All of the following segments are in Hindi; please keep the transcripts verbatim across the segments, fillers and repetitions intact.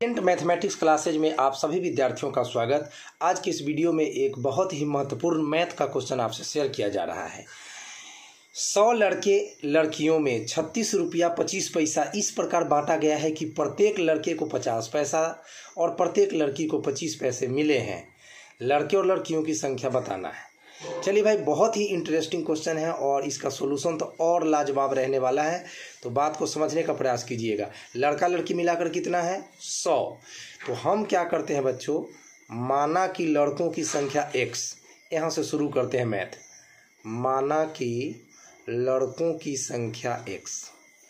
मैथमेटिक्स क्लासेज में आप सभी विद्यार्थियों का स्वागत। आज की इस वीडियो में एक बहुत ही महत्वपूर्ण मैथ का क्वेश्चन आपसे शेयर किया जा रहा है। सौ लड़के लड़कियों में छत्तीस रुपया पच्चीस पैसा इस प्रकार बांटा गया है कि प्रत्येक लड़के को पचास पैसा और प्रत्येक लड़की को पच्चीस पैसे मिले हैं। लड़के और लड़कियों की संख्या बताना है। चलिए भाई, बहुत ही इंटरेस्टिंग क्वेश्चन है और इसका सॉल्यूशन तो और लाजवाब रहने वाला है, तो बात को समझने का प्रयास कीजिएगा। लड़का लड़की मिलाकर कितना है? सौ। तो हम क्या करते हैं बच्चों, माना कि लड़कों की संख्या एक्स, यहाँ से शुरू करते हैं मैथ। माना कि लड़कों की संख्या एक्स,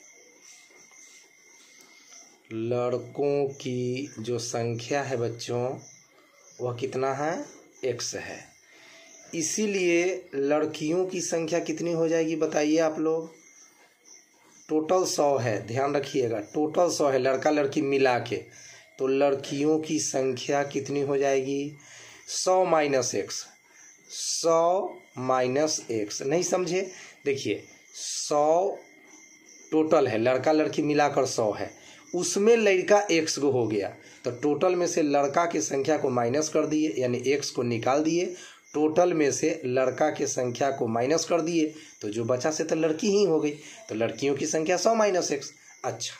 लड़कों की जो संख्या है बच्चों वह कितना है? एक्स है। इसीलिए लड़कियों की संख्या कितनी हो जाएगी बताइए आप लोग? टोटल सौ है, ध्यान रखिएगा, टोटल सौ है लड़का लड़की मिला के। तो लड़कियों की संख्या कितनी हो जाएगी? सौ माइनस एक्स, सौ माइनस एक्स। नहीं समझे? देखिए, सौ टोटल है, लड़का लड़की मिलाकर सौ है, उसमें लड़का एक्स को हो गया, तो टोटल में से लड़का की संख्या को माइनस कर दिए, यानी एक्स को निकाल दिए। टोटल में से लड़का की संख्या को माइनस कर दिए, तो जो बचा से तो लड़की ही हो गई। तो लड़कियों की संख्या सौ माइनस एक्स। अच्छा,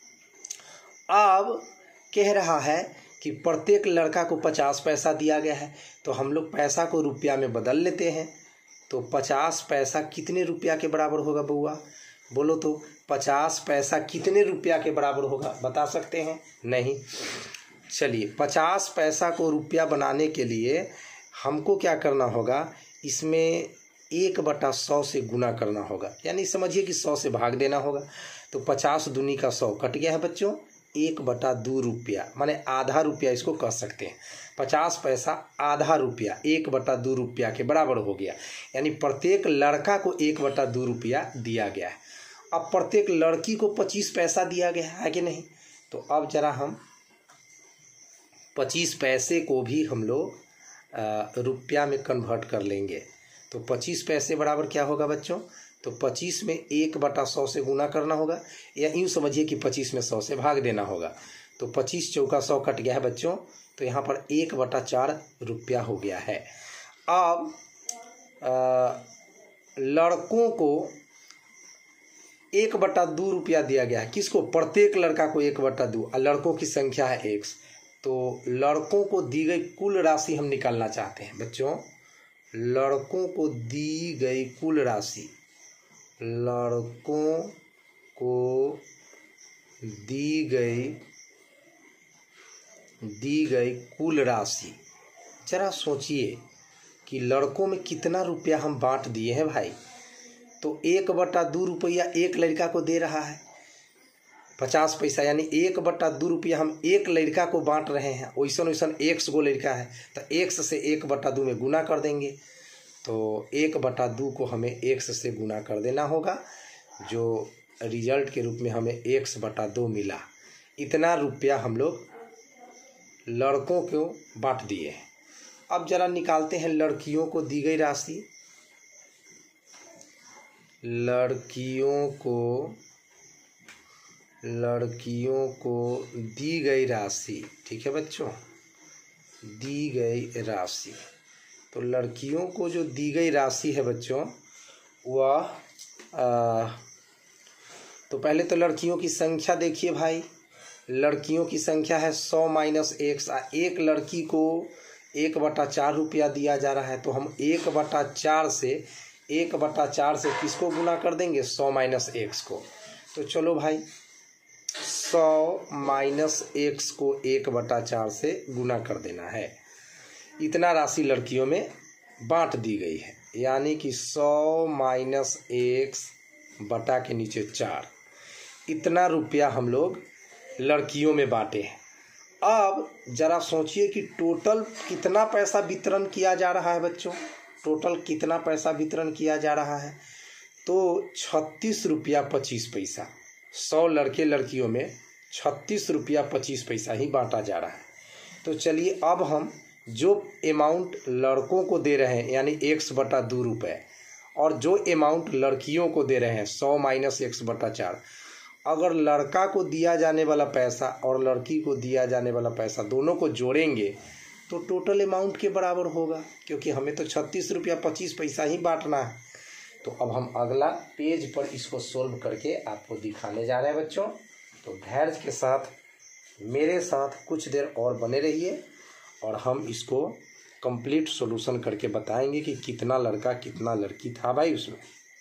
अब कह रहा है कि प्रत्येक लड़का को पचास पैसा दिया गया है, तो हम लोग पैसा को रुपया में बदल लेते हैं। तो पचास पैसा कितने रुपया के बराबर होगा बउआ? बोलो तो पचास पैसा कितने रुपया के बराबर होगा, बता सकते हैं? नहीं। चलिए, पचास पैसा को रुपया बनाने के लिए हमको क्या करना होगा, इसमें एक बटा सौ से गुना करना होगा, यानी समझिए कि सौ से भाग देना होगा। तो पचास दूनी का सौ कट गया है बच्चों, एक बटा दो रुपया, माने आधा रुपया इसको कह सकते हैं। पचास पैसा आधा रुपया, एक बटा दो रुपया के बराबर हो गया, यानी प्रत्येक लड़का को एक बटा दो रुपया दिया गया है। अब प्रत्येक लड़की को पच्चीस पैसा दिया गया है कि नहीं? तो अब जरा हम पच्चीस पैसे को भी हम लोग रुपया में कन्वर्ट कर लेंगे। तो पच्चीस पैसे बराबर क्या होगा बच्चों? तो पच्चीस में एक बटा सौ से गुना करना होगा, या यूँ समझिए कि पच्चीस में सौ से भाग देना होगा। तो पच्चीस चौका सौ कट गया है बच्चों, तो यहाँ पर एक बटा चार रुपया हो गया है। अब लड़कों को एक बटा दो रुपया दिया गया है। किसको? प्रत्येक लड़का को एक बटा दो, लड़कों की संख्या है एक्स। तो लड़कों को दी गई कुल राशि हम निकालना चाहते हैं बच्चों। लड़कों को दी गई कुल राशि, लड़कों को दी गई दी गई कुल राशि, जरा सोचिए कि लड़कों में कितना रुपया हम बांट दिए हैं भाई। तो एक बटा दो रुपया एक लड़का को दे रहा है पचास पैसा, यानी एक बटा दो रुपया हम एक लड़का को बांट रहे हैं। वैसन वैसन एक्स गो लड़का है, तो एक्स से एक बटा दो में गुना कर देंगे। तो एक बटा दो को हमें एक्स से गुना कर देना होगा, जो रिजल्ट के रूप में हमें एक्स बटा दो मिला। इतना रुपया हम लोग लड़कों को बांट दिए हैं। अब जरा निकालते हैं लड़कियों को दी गई राशि। लड़कियों को लड़कियों को दी गई राशि, ठीक है बच्चों, दी गई राशि। तो लड़कियों को जो दी गई राशि है बच्चों वह तो पहले तो लड़कियों की संख्या देखिए भाई। लड़कियों की संख्या है सौ माइनस एक्स। एक लड़की को एक बटा चार रुपया दिया जा रहा है, तो हम एक बटा चार से एक बटा चार से किसको गुना कर देंगे? सौ माइनस एक्स को। तो चलो भाई, सौ माइनस एक्स को एक बटा चार से गुना कर देना है। इतना राशि लड़कियों में बांट दी गई है, यानी कि सौ माइनस एक्स बटा के नीचे चार, इतना रुपया हम लोग लड़कियों में बांटे हैं। अब जरा सोचिए कि टोटल कितना पैसा वितरण किया जा रहा है बच्चों। टोटल कितना पैसा वितरण किया जा रहा है? तो छत्तीस रुपया पच्चीस पैसा। सौ लड़के लड़कियों में छत्तीस रुपया पच्चीस पैसा ही बांटा जा रहा है। तो चलिए, अब हम जो अमाउंट लड़कों को दे रहे हैं, यानी एक्स बटा दो रुपये, और जो अमाउंट लड़कियों को दे रहे हैं सौ माइनस एक्स बटा चार, अगर लड़का को दिया जाने वाला पैसा और लड़की को दिया जाने वाला पैसा दोनों को जोड़ेंगे तो टोटल अमाउंट के बराबर होगा, क्योंकि हमें तो छत्तीस रुपया पच्चीस पैसा ही बांटना है। तो अब हम अगला पेज पर इसको सोल्व करके आपको दिखाने जा रहे हैं बच्चों। तो धैर्य के साथ मेरे साथ कुछ देर और बने रहिए और हम इसको कंप्लीट सॉल्यूशन करके बताएंगे कि कितना लड़का कितना लड़की था भाई उसमें।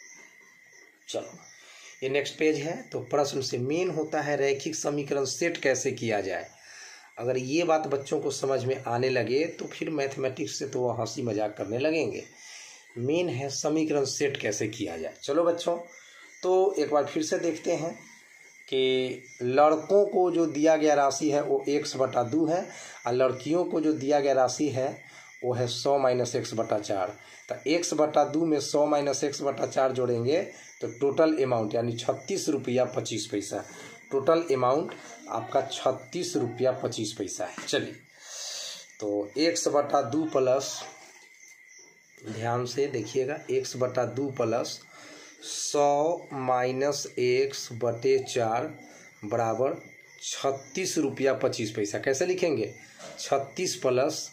चलो ये नेक्स्ट पेज है। तो प्रश्न से मेन होता है रैखिक समीकरण सेट कैसे किया जाए। अगर ये बात बच्चों को समझ में आने लगे तो फिर मैथमेटिक्स से तो वो हंसी मजाक करने लगेंगे। मेन है समीकरण सेट कैसे किया जाए। चलो बच्चों, तो एक बार फिर से देखते हैं कि लड़कों को जो दिया गया राशि है वो एक्स बटा दो है और लड़कियों को जो दिया गया राशि है वो है सौ माइनस एक्स बटा चार। तो एक्स बटा दो में सौ माइनस एक्स बटा चार जोड़ेंगे तो टोटल अमाउंट यानी छत्तीस रुपया पच्चीस पैसा। टोटल अमाउंट आपका छत्तीस रुपया पच्चीस पैसा है। चलिए, तो एक्स बटा दो प्लस, ध्यान से देखिएगा, एक्स बटा दो प्लस सौ माइनस एक्स बटे चार बराबर छत्तीस रुपया पच्चीस पैसा। कैसे लिखेंगे? छत्तीस प्लस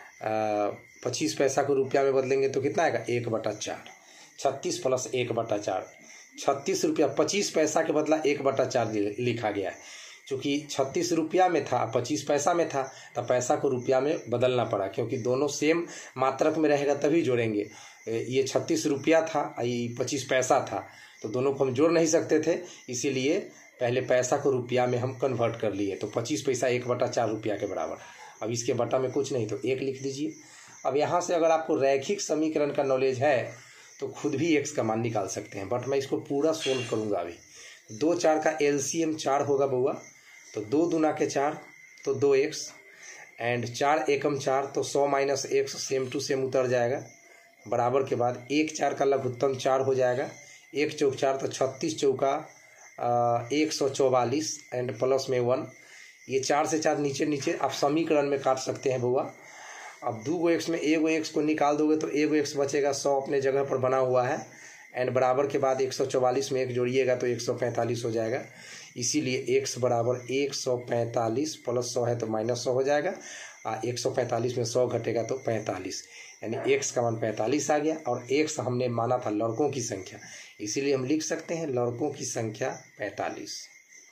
पच्चीस पैसा को रुपया में बदलेंगे तो कितना आएगा? एक बटा चार। छत्तीस प्लस एक बटा चार, छत्तीस रुपया पच्चीस पैसा के बदला एक बटा चार लिखा गया है। चूँकि छत्तीस रुपया में था पच्चीस पैसा में था तो पैसा को रुपया में बदलना पड़ा, क्योंकि दोनों सेम मात्रक में रहेगा तभी जोड़ेंगे। ये छत्तीस रुपया था, ये पच्चीस पैसा था, तो दोनों को हम जोड़ नहीं सकते थे, इसीलिए पहले पैसा को रुपया में हम कन्वर्ट कर लिए। तो पच्चीस पैसा एक बटा चार रुपया के बराबर। अब इसके बटा में कुछ नहीं तो एक लिख दीजिए। अब यहाँ से अगर आपको रैखिक समीकरण का नॉलेज है तो खुद भी एक्स का मान निकाल सकते हैं, बट मैं इसको पूरा सोल्व करूँगा अभी। दो चार का एलसीएम चार होगा बउआ, तो दो दूना के चार तो दो एक्स एंड चार एकम चार तो सौ minus X same to same उतर जाएगा। बराबर के बाद एक चार का लघुत्तम चार हो जाएगा, एक चौक चार तो छत्तीस चौका एक सौ चौवालीस एंड प्लस में वन। ये चार से चार नीचे नीचे आप समीकरण में काट सकते हैं बउआ। अब दो गो एक्स में एक गो एक्स को निकाल दोगे तो एक गो एक्स बचेगा, सौ अपने जगह पर बना हुआ है एंड बराबर के बाद एक सौ चौवालीस में एक जोड़िएगा तो एक सौ पैंतालीस हो जाएगा। इसीलिए एक्स बराबर एक सौ पैंतालीस प्लस सौ है तो माइनस सौ हो जाएगा और एक सौ पैंतालीस में सौ घटेगा तो पैंतालीस, यानी एक्स का मान पैंतालीस आ गया। और एक्स हमने माना था लड़कों की संख्या, इसीलिए हम लिख सकते हैं लड़कों की संख्या पैंतालीस।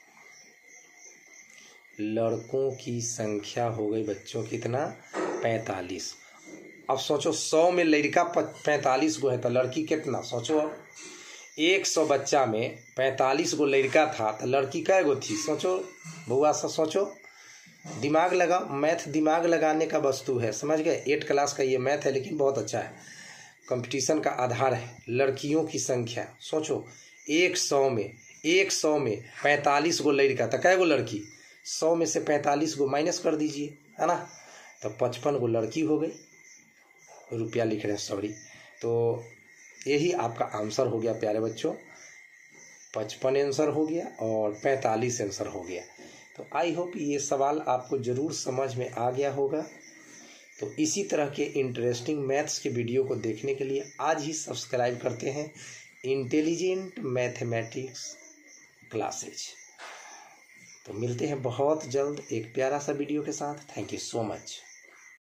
लड़कों की संख्या हो गई बच्चों कितना? पैंतालीस। अब सोचो सौ में लड़का पैंतालीस गो है तो लड़की कितना? सोचो अब एक सौ बच्चा में पैंतालीस गो लड़का था तो लड़की कै गो थी? सोचो बउआ सा, सोचो, दिमाग लगा। मैथ दिमाग लगाने का वस्तु है, समझ गए? एट क्लास का ये मैथ है लेकिन बहुत अच्छा है, कंपटीशन का आधार है। लड़कियों की संख्या सोचो, एक सौ में एक सौ में पैंतालीस गो लड़का तो कै गो लड़की? सौ में से पैंतालीस गो माइनस कर दीजिए, है ना, तो पचपन गो लड़की हो गई। रुपया लिख रहे हैं, सॉरी। तो यही आपका आंसर हो गया प्यारे बच्चों, पचपन आंसर हो गया और पैंतालीस आंसर हो गया। तो आई होप ये सवाल आपको ज़रूर समझ में आ गया होगा। तो इसी तरह के इंटरेस्टिंग मैथ्स के वीडियो को देखने के लिए आज ही सब्सक्राइब करते हैं इंटेलिजेंट मैथमेटिक्स क्लासेज। तो मिलते हैं बहुत जल्द एक प्यारा सा वीडियो के साथ। Thank you so much.